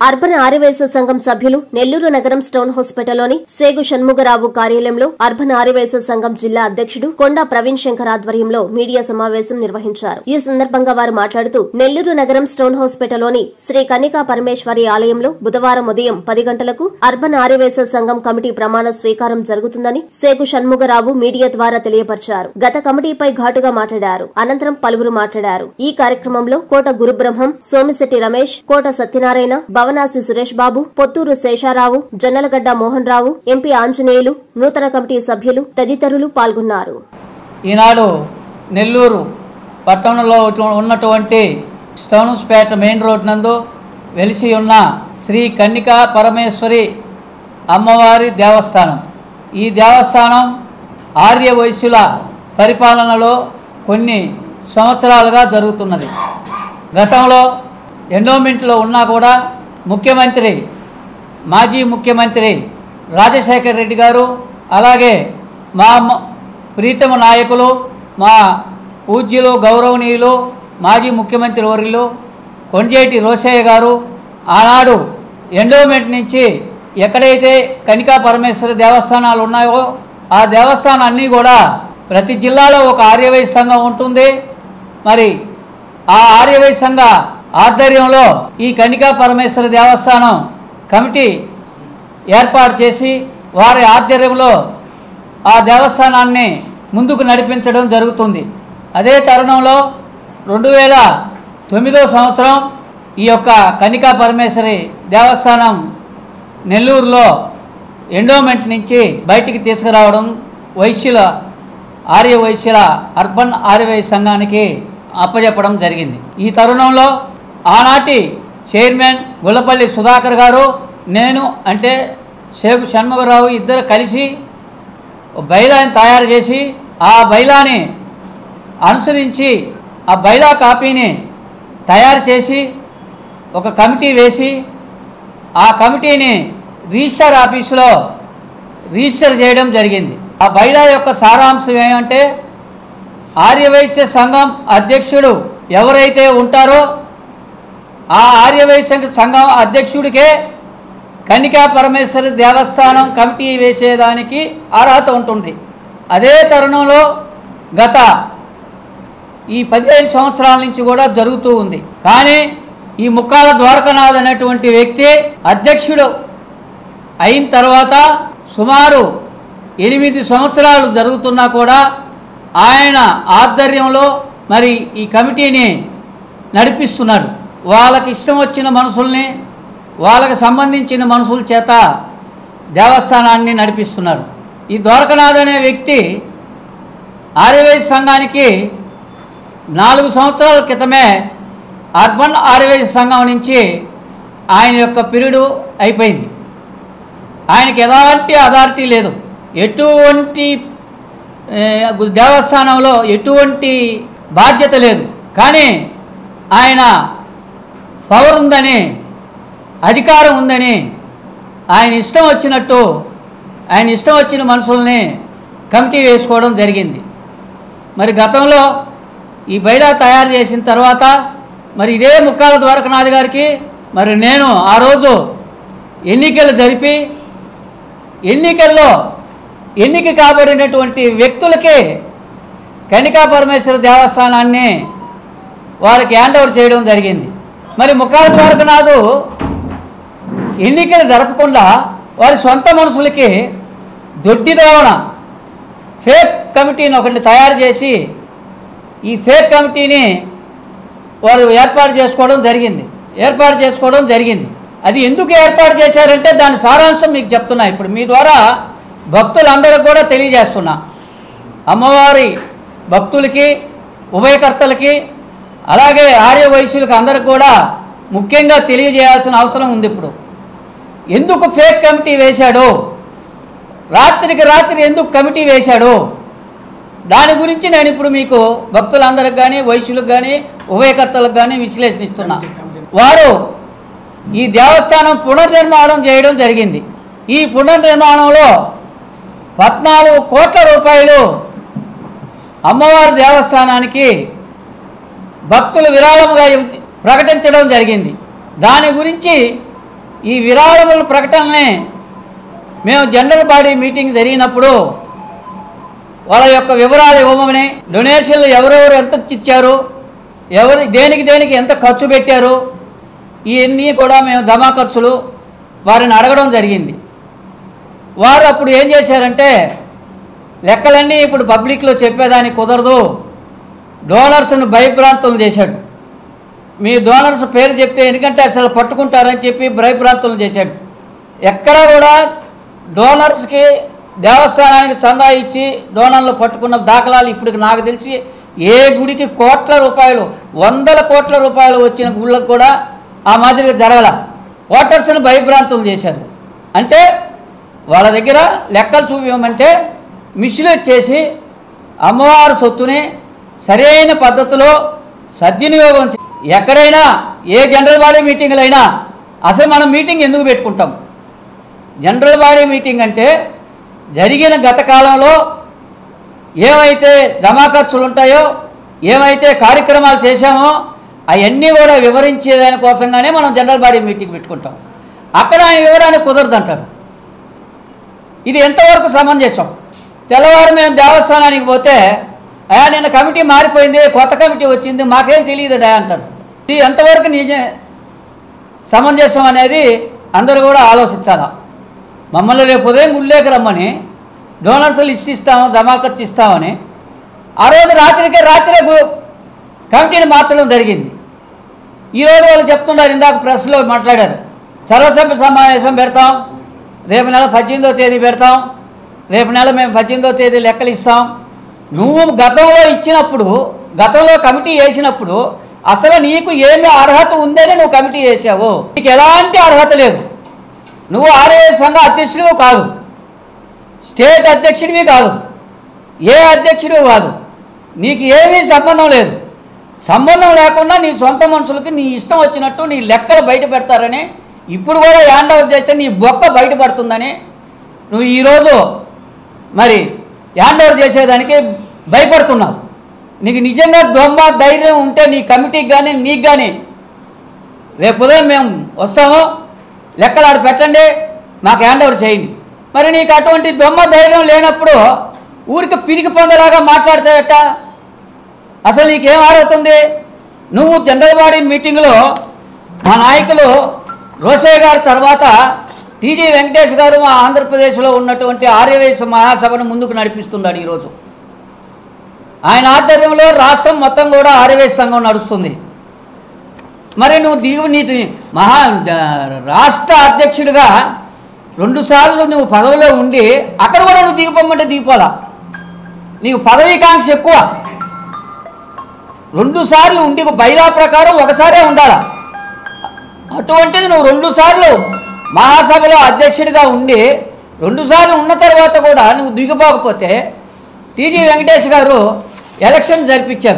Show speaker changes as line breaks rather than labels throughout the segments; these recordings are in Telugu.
అర్బన్ ఆర్యవైశ్య సంఘం సభ్యులు నెల్లూరు నగరం స్టోన్ హాస్పిటల్లోని సేగు షణ్ముగరావు కార్యాలయంలో అర్బన్ ఆర్యవైశ్య సంఘం జిల్లా అధ్యక్షుడు కొండా ప్రవీణ్ శంకర్ ఆధ్వర్యంలో మీడియా సమావేశం నిర్వహించారు. ఈ సందర్భంగా వారు మాట్లాడుతూ నెల్లూరు నగరం స్టోన్ హాస్పిటల్లోని శ్రీ కన్నికా పరమేశ్వరి ఆలయంలో బుధవారం ఉదయం 10 గంటలకు అర్బన్ ఆర్యవైశ్య సంఘం కమిటీ ప్రమాణ స్వీకారం జరుగుతుందని సేగు షణ్ముగరావు మీడియా ద్వారా తెలియపరిచారు. గత కమిటీపై ఘాటుగా మాట్లాడారు. అనంతరం పలువురు మాట్లాడారు. ఈ కార్యక్రమంలో కోట గురుబ్రహ్మం, సోమిశెట్టి రమేష్, కోట సత్యనారాయణ, భవనాసి సురేష్ బాబు, పొత్తూరు శేషారావు, జొన్నలగడ్డ మోహన్ రావు, ఎంపీ ఆంజనేయులు, నూతన కమిటీ సభ్యులు తదితరులు పాల్గొన్నారు.
ఈనాడు నెల్లూరు పట్టణంలో ఉన్నటువంటి స్టోన్స్పేట మెయిన్ రోడ్ నందు వెలిసి ఉన్న శ్రీ కన్నికా పరమేశ్వరి అమ్మవారి దేవస్థానం. ఈ దేవస్థానం ఆర్య వైశ్యుల పరిపాలనలో కొన్ని సంవత్సరాలుగా జరుగుతున్నది. గతంలో ఎండోమెంట్లో ఉన్నా కూడా మాజీ ముఖ్యమంత్రి రాజశేఖర్ రెడ్డి గారు, అలాగే మా ప్రీతమ నాయకులు, మా పూజ్యులు, గౌరవనీయులు, మాజీ ముఖ్యమంత్రి వర్యులు కొంజేటి రోశయ్య గారు ఆనాడు ఎండోమెంట్ నుంచి ఎక్కడైతే కన్నికా పరమేశ్వరి దేవస్థానాలు ఉన్నాయో ఆ దేవస్థానాన్ని కూడా ప్రతి జిల్లాలో ఒక ఆర్యవైశ్య సంఘం ఉంటుంది. మరి ఆ ఆర్యవైశ్య సంఘ ఆధ్వర్యంలో ఈ కన్నికా పరమేశ్వరి దేవస్థానం కమిటీ ఏర్పాటు చేసి వారి ఆధ్వర్యంలో ఆ దేవస్థానాన్ని ముందుకు నడిపించడం జరుగుతుంది. అదే తరుణంలో 2009 సంవత్సరం ఈ యొక్క కన్నికా పరమేశ్వరి దేవస్థానం నెల్లూరులో ఎండోమెంట్ నుంచి బయటికి తీసుకురావడం ఆర్య వైశ్యుల అర్బన్ ఆర్యవైశ్య సంఘానికి అప్పచెప్పడం జరిగింది. ఈ తరుణంలో ఆనాటి చైర్మన్ గుల్లపల్లి సుధాకర్ గారు, నేను అంటే సేగు షణ్ముగరావు ఇద్దరు కలిసి బైలాని తయారు చేసి ఆ బైలాని అనుసరించి ఆ బైలా కాపీని తయారు చేసి ఒక కమిటీ వేసి ఆ కమిటీని రిజిస్టర్ ఆఫీసులో రిజిస్టర్ చేయడం జరిగింది. ఆ బైలా యొక్క సారాంశం ఏమంటే ఆర్యవైశ్య సంఘం అధ్యక్షుడు ఎవరైతే ఉంటారో ఆ ఆర్యవైశ్య సంఘం అధ్యక్షుడికే కన్నికా పరమేశ్వరి దేవస్థానం కమిటీ వేసేదానికి అర్హత ఉంటుంది. అదే తరుణంలో గత ఈ 15 సంవత్సరాల నుంచి కూడా జరుగుతూ ఉంది. కానీ ఈ ముక్కాల ద్వారకనాథ్ అనేటువంటి వ్యక్తి అధ్యక్షుడు అయిన తర్వాత సుమారు 8 సంవత్సరాలు జరుగుతున్నా కూడా ఆయన ఆధ్వర్యంలో మరి ఈ కమిటీని నడిపిస్తున్నాడు. వాళ్ళకి ఇష్టం వచ్చిన మనుషుల్ని, వాళ్ళకి సంబంధించిన మనుషుల చేత దేవస్థానాన్ని నడిపిస్తున్నారు. ఈ ద్వారకనాథ్ అనే వ్యక్తి ఆర్యవైశ్య సంఘానికి 4 సంవత్సరాల క్రితమే అర్బన్ ఆర్యవైశ్య సంఘం నుంచి ఆయన యొక్క పీరియడ్ అయిపోయింది. ఆయనకి ఎలాంటి అథారిటీ లేదు, ఎటువంటి దేవస్థానంలో ఎటువంటి బాధ్యత లేదు. కానీ ఆయన పవర్ ఉందని, అధికారం ఉందని ఆయన ఇష్టం వచ్చినట్టు ఆయన ఇష్టం వచ్చిన మనుషుల్ని కమిటీ వేసుకోవడం జరిగింది. మరి గతంలో ఈ బైలా తయారు చేసిన తర్వాత మరి ఇదే ముక్కాల ద్వారకనాథ్ గారికి మరి నేను ఆ రోజు ఎన్నికలు జరిపి ఎన్నికల్లో ఎన్నిక కాబడినటువంటి వ్యక్తులకి కన్నికా పరమేశ్వరి దేవస్థానాన్ని వారికి హ్యాండ్ ఓవర్ చేయడం జరిగింది. మరి ముక్కాల ద్వారకనాథ్ ఎన్నికలు జరపకుండా వారి సొంత మనుషులకి దొడ్డిదావన ఫేక్ కమిటీని ఒకటి తయారు చేసి ఈ ఫేక్ కమిటీని వారు ఏర్పాటు చేసుకోవడం జరిగింది. అది ఎందుకు ఏర్పాటు చేశారంటే దాని సారాంశం మీకు చెప్తున్నా. ఇప్పుడు మీ ద్వారా భక్తులందరికీ కూడా తెలియజేస్తున్నా. అమ్మవారి భక్తులకి, ఉభయకర్తలకి, అలాగే ఆర్య వైశ్యులకి అందరికి కూడా ముఖ్యంగా తెలియజేయాల్సిన అవసరం ఉంది. ఇప్పుడు ఎందుకు ఫేక్ కమిటీ వేశాడో, రాత్రికి రాత్రి ఎందుకు కమిటీ వేశాడో దాని గురించి నేను ఇప్పుడు మీకు భక్తులందరికి కానీ, వైశ్యులకు కానీ, ఉభయకర్తలకు కానీ విశ్లేషణ ఇస్తున్నా. వారు ఈ దేవస్థానం పునర్నిర్మాణం చేయడం జరిగింది. ఈ పునర్నిర్మాణంలో 14 కోట్ల రూపాయలు అమ్మవారి దేవస్థానానికి భక్తులు విరాళముగా ప్రకటించడం జరిగింది. దాని గురించి ఈ విరాళముల ప్రకటనని మేము జనరల్ బాడీ మీటింగ్ జరిగినప్పుడు వాళ్ళ యొక్క వివరాలు ఇవ్వమని, డొనేషన్లు ఎవరెవరు ఎంత ఇచ్చారు, ఎవరు దేనికి ఎంత ఖర్చు పెట్టారు, ఇవన్నీ కూడా మేము జమా ఖర్చులు వారిని అడగడం జరిగింది. వారు అప్పుడు ఏం చేశారంటే, లెక్కలన్నీ ఇప్పుడు పబ్లిక్లో చెప్పేదానికి కుదరదు, డోనర్స్ను భయభ్రాంతులు చేశాడు. మీ డోనర్స్ పేరు చెప్తే ఎందుకంటే అసలు పట్టుకుంటారని చెప్పి భయభ్రాంతులు చేశాడు. ఎక్కడా కూడా డోనర్స్కి దేవస్థానానికి చందా ఇచ్చి డోనర్లు పట్టుకున్న దాఖలాలు ఇప్పటికి నాకు తెలిసి ఏ గుడికి కోట్ల రూపాయలు, వందల కోట్ల రూపాయలు వచ్చిన గుళ్ళకు కూడా ఆ మాదిరిగా జరగల. ఓటర్స్ని భయభ్రాంతులు చేశారు. అంటే వాళ్ళ దగ్గర లెక్కలు చూపించమంటే మిస్యూజ్ చేసి అమ్మవారి సొత్తుని సరైన పద్ధతిలో సద్వినియోగం ఎక్కడైనా ఏ జనరల్ బాడీ మీటింగ్లు అయినా అసలు మనం మీటింగ్ ఎందుకు పెట్టుకుంటాం? జనరల్ బాడీ మీటింగ్ అంటే జరిగిన గత కాలంలో ఏమైతే జమా ఖర్చులు ఉంటాయో, ఏమైతే కార్యక్రమాలు చేశామో అవన్నీ కూడా వివరించే దానికోసంగానే మనం జనరల్ బాడీ మీటింగ్ పెట్టుకుంటాం. అక్కడ ఆయన వివరానికి కుదరదంటారు. ఇది ఎంతవరకు సమంజసం? తెల్లవారు మేము దేవస్థానానికి పోతే అయా నిన్న కమిటీ మారిపోయింది, కొత్త కమిటీ వచ్చింది, మాకేం తెలియదు అంటారు. ఇది ఎంతవరకు సమంజసం అనేది అందరూ కూడా ఆలోచించాలా. మమ్మల్ని రేపు ఉదయం గుళ్ళేకి రమ్మని డోనర్స్ లిస్ట్ ఇస్తాము, జమా ఖర్చు ఇస్తామని ఆ రోజు రాత్రే కమిటీని మార్చడం జరిగింది. ఈరోజు వాళ్ళు చెప్తున్నారు, ఇందాక ప్రెస్లో మాట్లాడారు, సర్వసభ్య సమావేశం పెడతాం, రేపు నెల 18వ తేదీ పెడతాం, రేపు నెల మేము 18వ తేదీ లెక్కలు ఇస్తాం. నువ్వు గతంలో ఇచ్చినప్పుడు, గతంలో కమిటీ వేసినప్పుడు అసలు నీకు ఏమి అర్హత ఉందని నువ్వు కమిటీ వేసావు? నీకు ఎలాంటి అర్హత లేదు. నువ్వు ఆర్ఎస్ సంఘ అధ్యక్షుడివి కాదు, స్టేట్ అధ్యక్షుడివి కాదు, ఏ అధ్యక్షుడివి కాదు, నీకు ఏమీ సంబంధం లేదు. సంబంధం లేకుండా నీ సొంత మనుషులకి నీ ఇష్టం వచ్చినట్టు నీ లెక్కలు బయట పెడతారని, ఇప్పుడు కూడా హ్యాండ్ ఓవర్ చేస్తే నీ బొక్క బయటపడుతుందని నువ్వు ఈరోజు మరి హ్యాండ్ ఓవర్ చేసేదానికి భయపడుతున్నావు. నీకు నిజంగా దొమ్మ ధైర్యం ఉంటే నీ కమిటీకి కానీ నీకు కానీ రేపు ఉదయం మేము వస్తాము, లెక్కలు ఆడ పెట్టండి, మాకు హ్యాండ్ ఓవర్ చేయండి. మరి నీకు అటువంటి దొమ్మ ధైర్యం లేనప్పుడు ఊరికి పిరికి పొందలాగా మాట్లాడతాయట. అసలు నీకేం ఆరవుతుంది? నువ్వు జనరల్ బాడీ మీటింగ్లో మా నాయకులు రోసయ్య గారి తర్వాత టీజీ వెంకటేష్ గారు మా ఆంధ్రప్రదేశ్లో ఉన్నటువంటి ఆర్యవైశ్య మహాసభను ముందుకు నడిపిస్తున్నాడు. ఈరోజు ఆయన ఆధ్వర్యంలో రాష్ట్రం మొత్తం కూడా ఆర్యవైశ్య సంఘం నడుస్తుంది. మరి నువ్వు నీతి రాష్ట్ర అధ్యక్షుడిగా 2 సార్లు నువ్వు పదవిలో ఉండి అక్కడ కూడా నువ్వు దిగిపోమంటే దిగిపోలా. నీకు పదవీకాంక్ష ఎక్కువ. 2 సార్లు ఉండి బైలా ప్రకారం ఒకసారే ఉండాలా. అటువంటిది నువ్వు 2 సార్లు మహాసభలో అధ్యక్షుడిగా ఉండి 2 సార్లు ఉన్న తర్వాత కూడా నువ్వు దిగిపోకపోతే టీజీ వెంకటేష్ గారు ఎలక్షన్ జరిపించారు.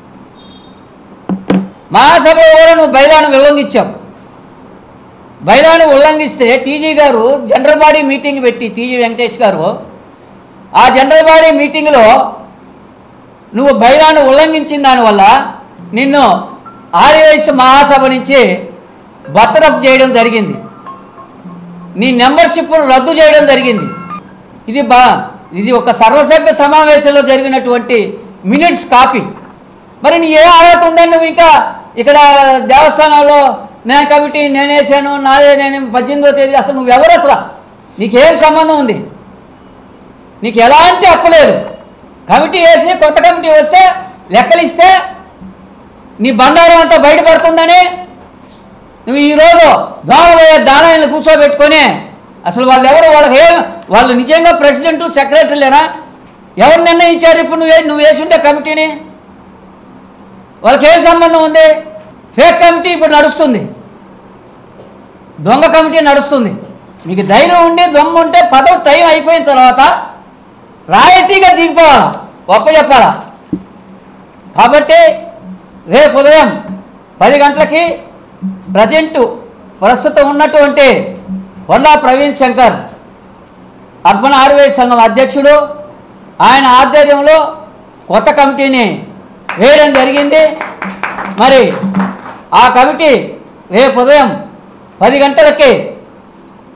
మహాసభలో కూడా నువ్వు బైలాను ఉల్లంఘించావు. బైలాను ఉల్లంఘిస్తే టీజీ గారు జనరల్ బాడీ మీటింగ్ పెట్టి, టీజీ వెంకటేష్ గారు ఆ జనరల్ బాడీ మీటింగ్లో నువ్వు బైలాను ఉల్లంఘించిన దానివల్ల నిన్ను ఆర్యవైశ్య మహాసభ నుంచి బర్తరఫ్ చేయడం జరిగింది. నీ మెంబర్షిప్ను రద్దు చేయడం జరిగింది. ఇది ఒక సర్వసభ్య సమావేశంలో జరిగినటువంటి మినిట్స్ కాపీ. మరి నీ ఏ అర్హత ఉందని నువ్వు ఇంకా ఇక్కడ దేవస్థానంలో నేను కమిటీ నేనేసాను, నాదే, నేను 18వ తేదీ, అసలు నువ్వెవరు? అసలు నీకేం సంబంధం ఉంది? నీకు ఎలాంటి హక్కు లేదు. కమిటీ వేసి కొత్త కమిటీ వస్తే లెక్కలు ఇస్తే నీ బండారం అంతా బయటపడుతుందని నువ్వు ఈరోజు దోమపోయే దానాలను కూర్చోబెట్టుకొని అసలు వాళ్ళు ఎవరు? వాళ్ళు నిజంగా ప్రెసిడెంటు సెక్రటరీలేనా? ఎవరు నిర్ణయించారు ఇప్పుడు నువ్వు వేసుంటే కమిటీని? వాళ్ళకి ఏం సంబంధం ఉంది? ఫేక్ కమిటీ ఇప్పుడు నడుస్తుంది, దొంగ కమిటీ నడుస్తుంది. మీకు ధైర్యం ఉండి దొంగ ఉంటే పదవి టైం అయిపోయిన తర్వాత రాయల్టీగా దిగిపోవాలా, ఒప్ప చెప్పాలా. కాబట్టి రేపు ఉదయం 10 గంటలకి ప్రస్తుతం ఉన్నటువంటి కొండా ప్రవీణ్ శంకర్ అర్బన్ ఆర్యవైశ్య సంఘం అధ్యక్షుడు, ఆయన ఆధ్వర్యంలో కొత్త కమిటీని వేయడం జరిగింది. మరి ఆ కమిటీ రేపు ఉదయం 10 గంటలకి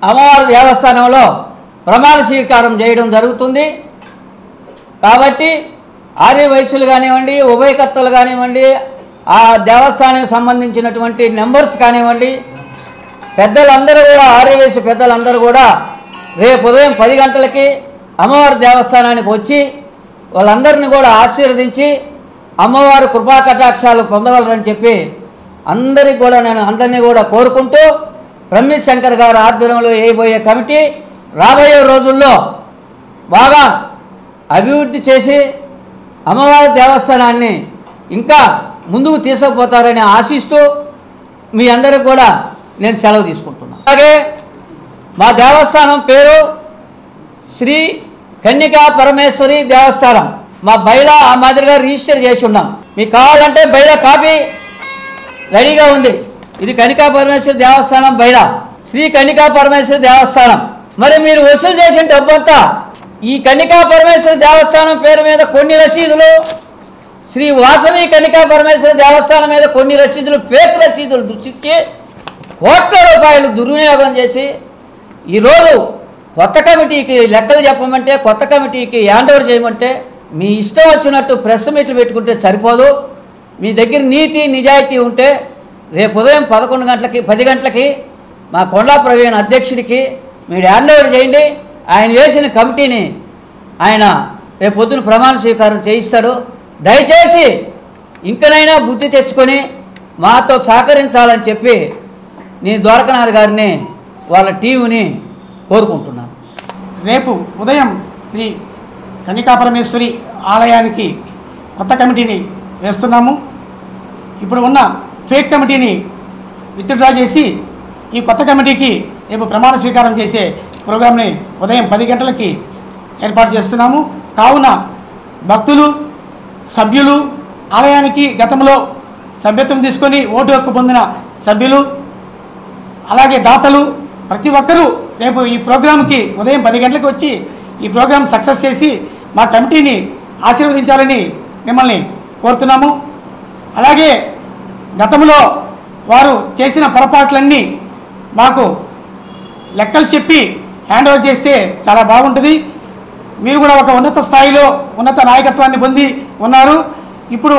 అమ్మవారి దేవస్థానంలో ప్రమాణ స్వీకారం చేయడం జరుగుతుంది. కాబట్టి ఆర్యవైశ్యులు కానివ్వండి, ఉభయకర్తలు కానివ్వండి, ఆ దేవస్థానానికి సంబంధించినటువంటి మెంబర్స్ కానివ్వండి, పెద్దలందరూ కూడా ఆర్యవైశ్య పెద్దలందరూ కూడా రేపు ఉదయం 10 గంటలకి అమ్మవారి దేవస్థానానికి వచ్చి వాళ్ళందరినీ కూడా ఆశీర్వదించి అమ్మవారి కృపా కటాక్షాలు పొందగలరని చెప్పి అందరినీ కూడా కోరుకుంటూ బ్రహ్మశంకర్ గారి ఆధ్వర్యంలో వేయబోయే కమిటీ రాబోయే రోజుల్లో బాగా అభివృద్ధి చేసి అమ్మవారి దేవస్థానాన్ని ఇంకా ముందుకు తీసుకుపోతారని ఆశిస్తూ మీ అందరికి కూడా నేను సెలవు తీసుకుంటున్నాను. అలాగే మా దేవస్థానం పేరు శ్రీ కన్యకా పరమేశ్వరి దేవస్థానం. మా బైలా ఆ మాదిరిగా రిజిస్టర్ చేసి ఉన్నాం. మీకు కావాలంటే బైలా కాపీ రెడీగా ఉంది. ఇది కన్యకా పరమేశ్వరి దేవస్థానం బైలా, శ్రీ కన్యకా పరమేశ్వరి దేవస్థానం. మరి మీరు వసూలు చేసిన డబ్బంతా ఈ కన్యకా పరమేశ్వరి దేవస్థానం పేరు మీద కొన్ని రసీదులు, శ్రీ వాసవి కన్యకా పరమేశ్వరి దేవస్థానం మీద కొన్ని రసీదులు, ఫేక్ రసీదులు దృష్టించి కోట్ల రూపాయలు దుర్వినియోగం చేసి ఈరోజు కొత్త కమిటీకి లెక్కలు చెప్పమంటే, కొత్త కమిటీకి హ్యాండ్ ఓవర్ చేయమంటే మీ ఇష్టం వచ్చినట్టు ప్రెస్ మీట్లు పెట్టుకుంటే సరిపోదు. మీ దగ్గర నీతి నిజాయితీ ఉంటే రేపు ఉదయం 10 గంటలకి మా కొండా ప్రవీణ్ అధ్యక్షుడికి మీరు హ్యాండ్ ఓవర్ చేయండి. ఆయన వేసిన కమిటీని ఆయన రేపు పొద్దున ప్రమాణ స్వీకారం చేయిస్తాడు. దయచేసి ఇంకనైనా బుద్ధి తెచ్చుకొని మాతో సహకరించాలని చెప్పి నేను ద్వారకనాథ్ గారిని వాళ్ళ టీముని కోరుకుంటున్నాను.
రేపు ఉదయం శ్రీ కన్యకా పరమేశ్వరి ఆలయానికి కొత్త కమిటీని వేస్తున్నాము. ఇప్పుడు ఉన్న ఫేక్ కమిటీని విత్డ్రా చేసి ఈ కొత్త కమిటీకి రేపు ప్రమాణ స్వీకారం చేసే ప్రోగ్రాంని ఉదయం 10 గంటలకి ఏర్పాటు చేస్తున్నాము. కావున భక్తులు, సభ్యులు, ఆలయానికి గతంలో సభ్యత్వం తీసుకొని ఓటు హక్కు పొందిన సభ్యులు, అలాగే దాతలు ప్రతి ఒక్కరూ రేపు ఈ ప్రోగ్రాంకి ఉదయం 10 గంటలకు వచ్చి ఈ ప్రోగ్రాం సక్సెస్ చేసి మా కమిటీని ఆశీర్వదించాలని మిమ్మల్ని కోరుతున్నాము. అలాగే గతంలో వారు చేసిన పొరపాట్లన్నీ మాకు లెక్కలు చెప్పి హ్యాండ్ ఓవర్ చేస్తే చాలా బాగుంటుంది. మీరు కూడా ఒక ఉన్నత స్థాయిలో ఉన్నత నాయకత్వాన్ని పొంది ఉన్నారు. ఇప్పుడు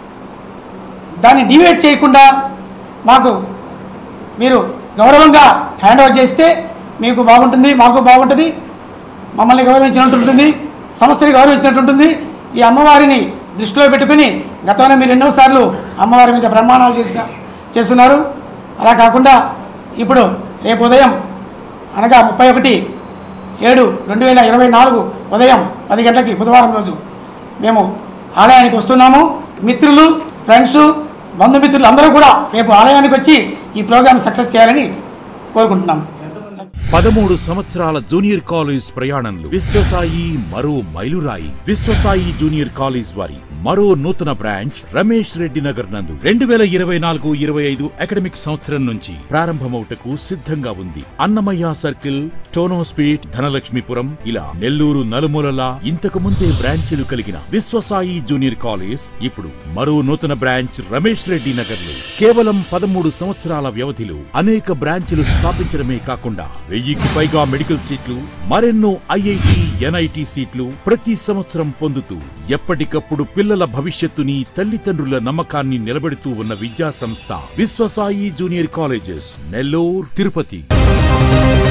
దాన్ని డివేట్ చేయకుండా మాకు మీరు గౌరవంగా హ్యాండ్ ఓవర్ చేస్తే మీకు బాగుంటుంది, మాకు బాగుంటుంది. మమ్మల్ని గౌరవించినట్టు ఉంటుంది, సంస్థని గౌరవించినట్టు ఉంటుంది. ఈ అమ్మవారిని దృష్టిలో పెట్టుకుని గతంలో మీరు ఎన్నోసార్లు అమ్మవారి మీద ప్రమాణాలు చేస్తున్నారు. అలా కాకుండా ఇప్పుడు రేపు ఉదయం అనగా 31/7/2024 ఉదయం 10 గంటలకి బుధవారం రోజు మేము ఆలయానికి వస్తున్నాము. మిత్రులు, ఫ్రెండ్స్, బంధుమిత్రులు అందరూ కూడా రేపు ఆలయానికి వచ్చి ఈ ప్రోగ్రాం సక్సెస్ చేయాలని కోరుకుంటున్నాము.
13 సంవత్సరాల జూనియర్ కాలేజ్ ప్రయాణంలో విశ్వసాయి మరో మైలురాయి. విశ్వసాయి జూనియర్ కాలేజ్ వారి మరో నూతన బ్రాంచ్ రమేష్ రెడ్డి నగర్ నందు 2024-25 అకాడమిక్ సంవత్సరం నుంచి ప్రారంభమవుటకు సిద్ధంగా ఉంది. అన్నమయ్య సర్కిల్, టోనోస్పీట్, ధనలక్ష్మీపురం ఇలా నెల్లూరు నలుమూలలా ఇంతకు ముందే బ్రాంచీలు కలిగిన విశ్వసాయి జూనియర్ కాలేజ్ ఇప్పుడు మరో నూతన బ్రాంచ్ రమేష్ రెడ్డి నగర్ లో కేవలం 13 సంవత్సరాల వ్యవధిలో అనేక బ్రాంచీలు స్థాపించడమే కాకుండా 1000కి పైగా మెడికల్ సీట్లు, మరెన్నో ఐఐటి, ఎన్ఐటి సీట్లు ప్రతి సంవత్సరం పొందుతూ ఎప్పటికప్పుడు పిల్లల భవిష్యత్తుని, తల్లిదండ్రుల నమ్మకాన్ని నిలబెడుతూ ఉన్న విద్యా సంస్థ విశ్వసాయి జూనియర్ కాలేజెస్, నెల్లూరు, తిరుపతి.